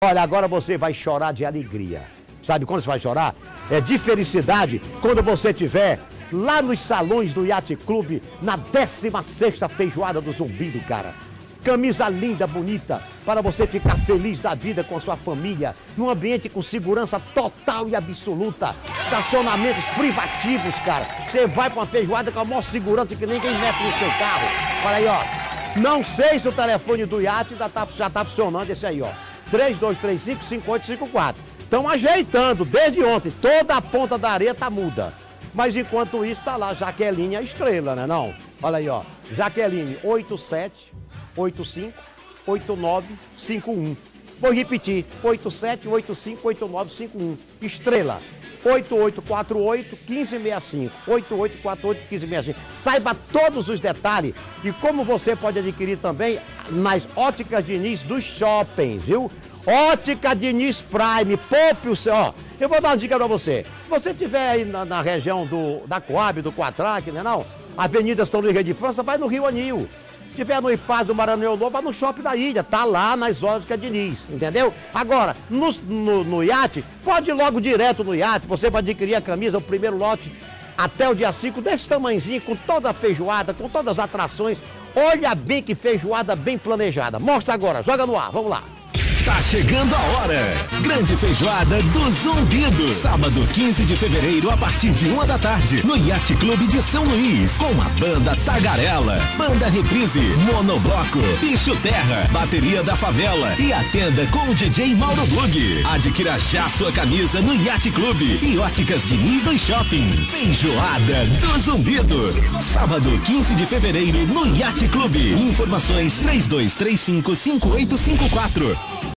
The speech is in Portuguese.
Olha, agora você vai chorar de alegria. Sabe quando você vai chorar? É de felicidade quando você estiver lá nos salões do Yacht Club, na 16ª feijoada do Zumbido, cara. Camisa linda, bonita, para você ficar feliz da vida com a sua família, num ambiente com segurança total e absoluta. Estacionamentos privativos, cara. Você vai para uma feijoada com a maior segurança que ninguém mete no seu carro. Olha aí, ó. Não sei se o telefone do iate já tá funcionando esse aí, ó. 3235-5854. Estão ajeitando desde ontem. Toda a ponta da areia tá muda. Mas enquanto isso, tá lá Jaqueline a estrela, né não? Olha aí, ó. Jaqueline 87858951. Vou repetir. 87858951. Estrela. 8848-1565. 8848-1565. Saiba todos os detalhes e como você pode adquirir também nas Óticas Diniz dos shoppings, viu? Ótica Diniz Prime, poupe o seu... Ó, eu vou dar uma dica pra você. Se você estiver aí na região da Coab, do Quatrac, né não? Avenida São Luís de França, vai no Rio Anil. Se tiver no Ipaz do Maranhão Novo, vai no shopping da ilha, tá lá nas Óticas Diniz, entendeu? Agora, no iate, pode ir logo direto no iate, você vai adquirir a camisa, o primeiro lote, até o dia 5, desse tamanhozinho, com toda a feijoada, com todas as atrações. Olha bem que feijoada bem planejada. Mostra agora, joga no ar, vamos lá. Tá chegando a hora! Grande feijoada do Zumbido. Sábado 15 de fevereiro, a partir de 1 da tarde, no Yacht Clube de São Luís, com a banda Tagarela, Banda Reprise, Monobloco, Bicho Terra, Bateria da Favela e a tenda com o DJ Mauro Blug. Adquira já sua camisa no Yacht Clube e Óticas Diniz dos shoppings. Feijoada do Zumbido. Sábado 15 de fevereiro, no Yacht Clube. Informações 3235-5854.